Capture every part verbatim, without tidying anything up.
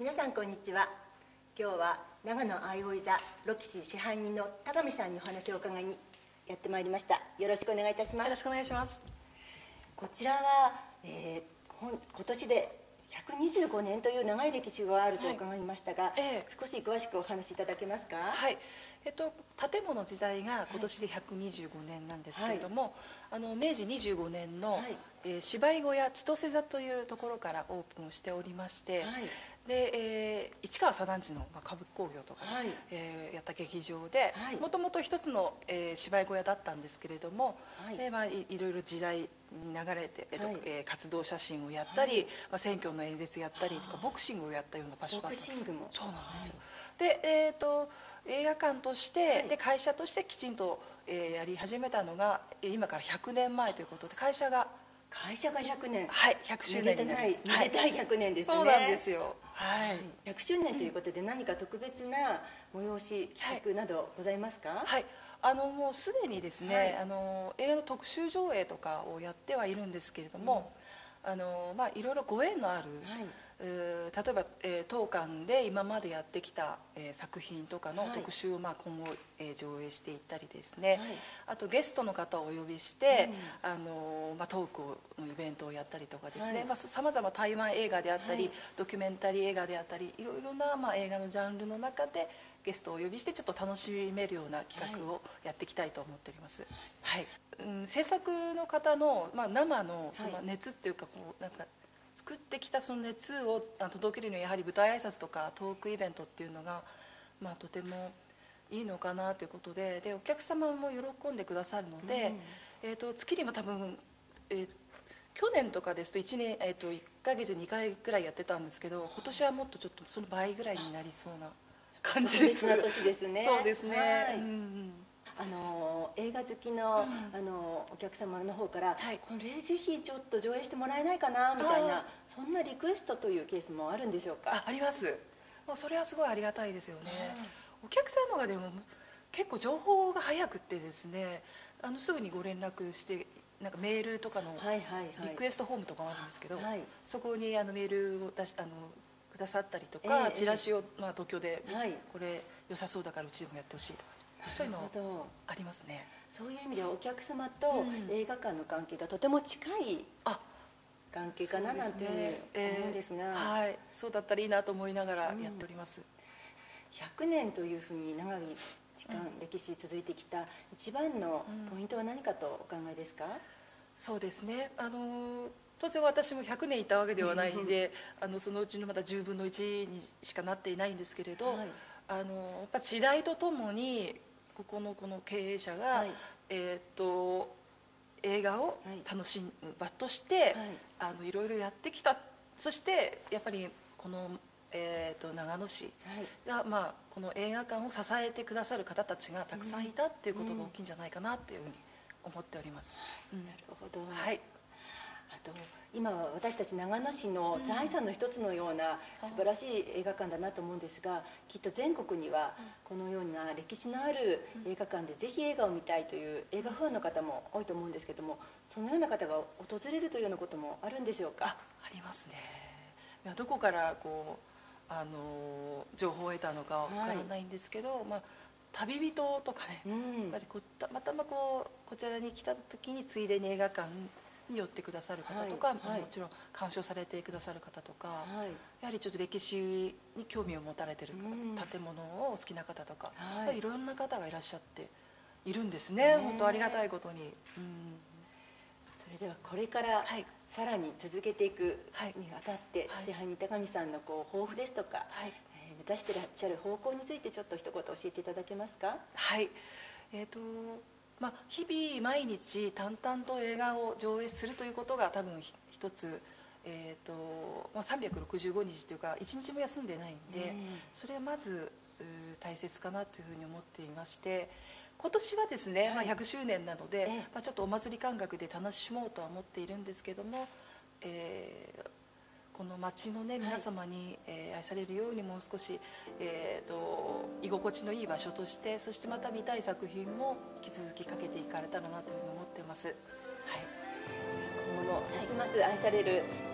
皆さんこんにちは。今日は長野相生座ロキシ支配人の高見さんにお話を伺いにやってまいりました。よろしくお願いいたします。 よろしくお願いします。 こちらは、えー、今年でひゃくにじゅうごねんという長い歴史があると伺いましたが、はい、えー、少し詳しくお話しいただけますか。 はい、えっと、建物自体が今年でひゃくにじゅうごねんなんですけれども、はい、あの明治にじゅうごねんの、はい、えー、芝居小屋千歳座というところからオープンしておりまして、はい、で、えー、市川左団次の、まあ、歌舞伎興行とか、はい、えー、やった劇場でもともと一つの、えー、芝居小屋だったんですけれども、はい、でまあ、い, いろいろ時代に流れて、えっと、はい、えー、活動写真をやったり、はい、まあ、選挙の演説やったりとかボクシングをやったような場所だったんですよ。ボクシングもそうなんですよ、はい、で、えーと映画館として、はい、で会社としてきちんと、えー、やり始めたのが今からひゃくねんまえということで、会社が会社がひゃくねん、 はい、ひゃくしゅうねんになります。 めでたいひゃくねんですね。 そうなんですよ。はい。 ひゃくしゅうねんということで、何か特別な催し企画などございますか。 はい、はい、あのもうすでにですね、はい、あの映画の特集上映とかをやってはいるんですけれども、うん、あのまあいろいろご縁のある、はい、例えば、えー、当館で今までやってきた、えー、作品とかの特集を、まあ、今後、えー、上映していったりですね、はい、あとゲストの方をお呼びして、うん、あのまあ、トークのイベントをやったりとかですね、さまざま台湾映画であったり、はい、ドキュメンタリー映画であったり、いろいろな、まあ、映画のジャンルの中でゲストをお呼びしてちょっと楽しめるような企画をやっていきたいと思っております。はい、うん、制作の方の、まあ、生のその熱っていうか、こうなんか作ってきたその熱を届けるにはやはり舞台挨拶とかトークイベントっていうのが、まあ、とてもいいのかなということで、でお客様も喜んでくださるので、うん、えー、と月にも多分、えー、去年とかですといちねん、えー、といっかげつにかいぐらいやってたんですけど、今年はもっとちょっとその倍ぐらいになりそうな感じです。 特別な年ですね。 そうですね、はい、 うんうん、あの映画好きの、うん、あのお客様の方から、はい、これぜひちょっと上映してもらえないかなみたいな、そんなリクエストというケースもあるんでしょうか。 あ, あります。もうそれはすごいありがたいですよね。お客さんのがでも結構情報が早くってですね、あのすぐにご連絡して、なんかメールとかのリクエストフォームとかもあるんですけど、はいはいはい、そこにあのメールを出しあのくださったりとか、えー、チラシを、まあ、東京で、はい、これ良さそうだからうちでもやってほしいとか、そういうのありますね。 そういう意味ではお客様と映画館の関係がとても近い関係かななんて思うんですが、 えー、はい、そうだったらいいなと思いながらやっております。うん、 ひゃくねんというふうに長い時間、うん、歴史続いてきた一番のポイントは何かとお考えですか。うん、 そうですね、あの当然私もひゃくねんいたわけではないんであのそのうちのまだじゅうぶんのいちにしかなっていないんですけれど、はい、あのやっぱ時代とともにここのこの経営者が、はい、えっと映画を楽しむ場として、はい、あのいろいろやってきた。そしてやっぱりこの、えー、と長野市が、はい、まあ、この映画館を支えてくださる方たちがたくさんいたっていうことが大きいんじゃないかなというふうに思っております。 うんうん、なるほど。 はい、 あと今は私たち長野市の財産の一つのような素晴らしい映画館だなと思うんですが、きっと全国にはこのような歴史のある映画館でぜひ映画を見たいという映画ファンの方も多いと思うんですけども、そのような方が訪れるというようなこともあるんでしょうか。 あ, ありますね。いや、どこからこうあの情報を得たのかわからないんですけど、はい、まあ、旅人とかね、うん、やっぱりこたまたまこうこちらに来た時についでに映画館に寄ってくださる方とか、はいはい、もちろん鑑賞されてくださる方とか、はい、やはりちょっと歴史に興味を持たれてる方、うん、建物をお好きな方とか、はい、いろんな方がいらっしゃっているんですね。本当ありがたいことに。うん、 それではこれから、はい、さらに続けていくにあたって、はい、支配人高見さんのこう抱負ですとか、はい、えー、目指していらっしゃる方向についてちょっと一言教えていただけますか。 はい、えーとまあ、日々毎日淡々と映画を上映するということが多分一つ、えーとまあ、さんびゃくろくじゅうごにちというかいちにちも休んでないんで、うん、それはまず大切かなというふうに思っていまして、今年はですね、はい、まあ、ひゃくしゅうねんなので、まあ、ちょっとお祭り感覚で楽しもうとは思っているんですけども、えーこの町の、ね、皆様に、はい、えー、愛されるようにもう少し、えー、と居心地のいい場所として、そしてまた見たい作品も引き続きかけていかれたらなというふうに思っています。はい、 今後もますます愛される長野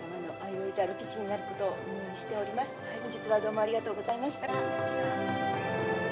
迷いざる棋士になることをお祈りしております。本日はどうもありがとうございました。